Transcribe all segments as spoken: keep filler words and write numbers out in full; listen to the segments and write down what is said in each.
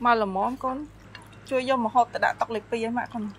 mà là món con chưa vô một hộp đã tóc lịch pi mà con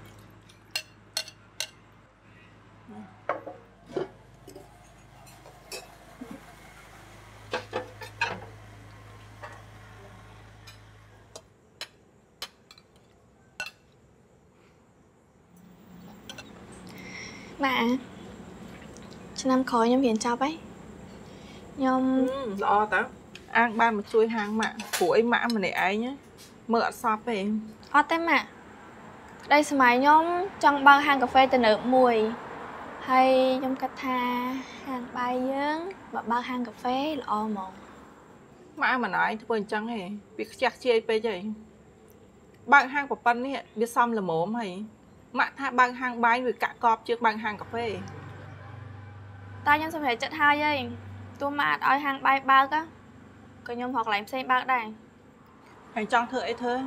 mẹ cho năm khói nhóm hiền chào ấy nhóm ừ, lo tao ăn ban một chuối hàng mạng của ấy mã mà này ấy nhé mỡ sọp về ó té mẹ đây xem máy nhóm trong bao hàng cà phê từ nửa mùi hay nhóm cà tha hàng bay dưỡng và bao hàng cà phê là o mộng mã mà nói thì bên trắng hề việc chặt chia pe vậy bạn hàng của phân ấy biết xong là mổ mày mạ tha bạn hàng bay với cả cọp trước bạn hàng cà phê ta nhóm xem phải chất hai vậy tôi mà đói hàng bay bao á còn nhóm hoặc là em xem bao đây anh trong thợ ấy thôi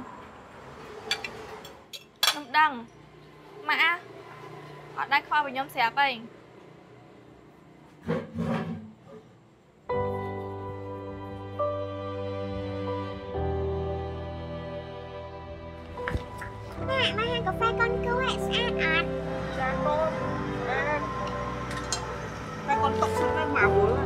nhóm đăng mã họ đã kho với nhóm xếp vậy mẹ mang hàng cà phê con cứu hãy xa ạt chàng con hai con tóc xuống ra mà bố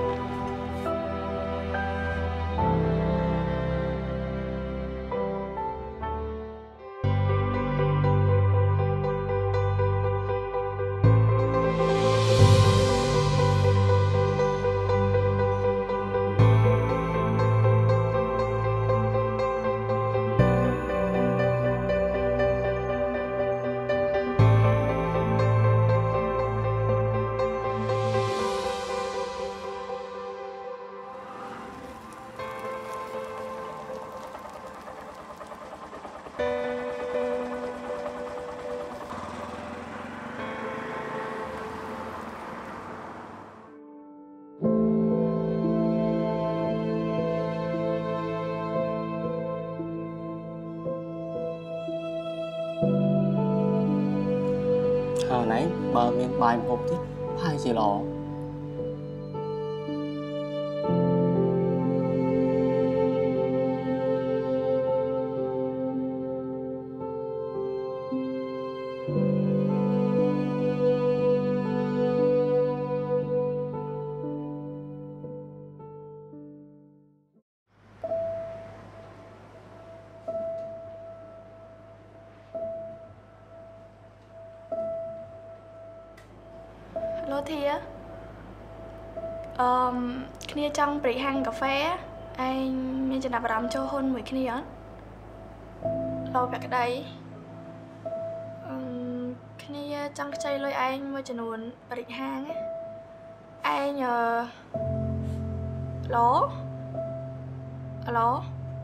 hồi nãy bờ miệng bài một chứ hai gì lọ Lô Thi á um, Kia trong bỉ hàng cà phê á anh mình chỉ nạp vào cho hôn mấy kia á Lô bạc ở đây um, Kia trong chơi lôi anh mới chỉ nuồn bỉ hàng á Anh nhờ Lô Alo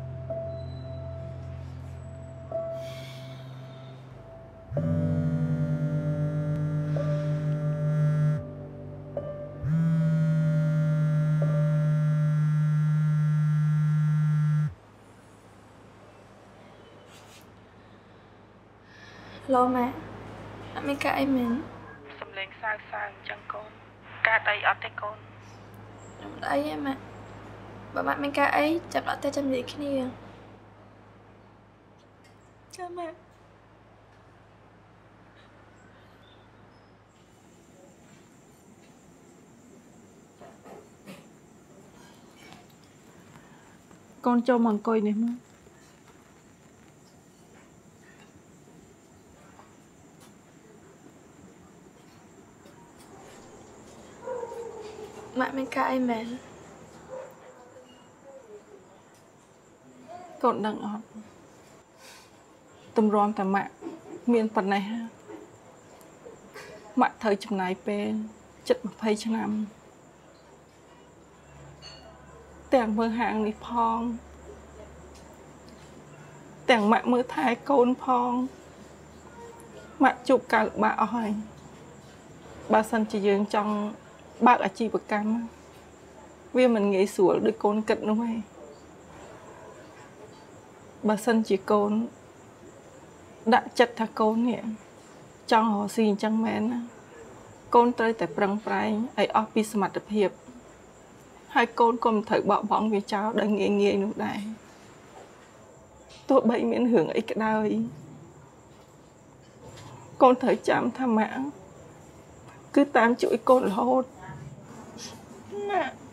Lô mẹ Mẹ cả em mình xâm lên sao sao chẳng con ca đây ở tay con Đây em ạ Bà bạn mình cả ấy chập lại tay chăm gì kia nè cha mẹ con cho mằng coi này mà mẹ mình cả em mẹ con đang ở tâm rôn tại mẹ miền phần này ha mẹ thời chừng này pe chất một phây cho năm tàng mơ hàng đi phong tàng mẹ mơ thái côn phong mẹ chụp cả bà oi bà sân chỉ dương trong bác ở chi bậc cam vì mình nghĩ sủa được côn cận đúng không bà sân chỉ côn đã chặt thà côn nè trong họ xin chẳng mến côn tới tại prang prai ấy office mặt tập hiệp hai côn cùng thử bỏ bóng với cháu đang nghe nghe nữa đây ទោះបីមានរឿងអីក៏ដោយកូនត្រូវចាំថាម៉ាក់គឺតាមជួយកូនរហូត Mẹ